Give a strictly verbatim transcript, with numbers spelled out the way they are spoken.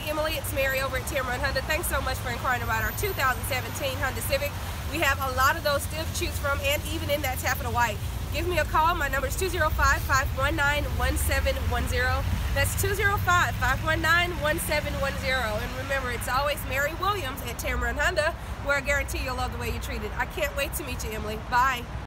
Emily. It's Mary over at Tameron Honda. Thanks so much for inquiring about our two thousand seventeen Honda Civic. We have a lot of those still to choose from, and even in that taffeta white. Give me a call. My number is two zero five, five one nine, one seven one zero. That's two zero five, five one nine, one seven one zero. And remember, it's always Mary Williams at Tameron Honda, where I guarantee you'll love the way you're treated. I can't wait to meet you, Emily. Bye.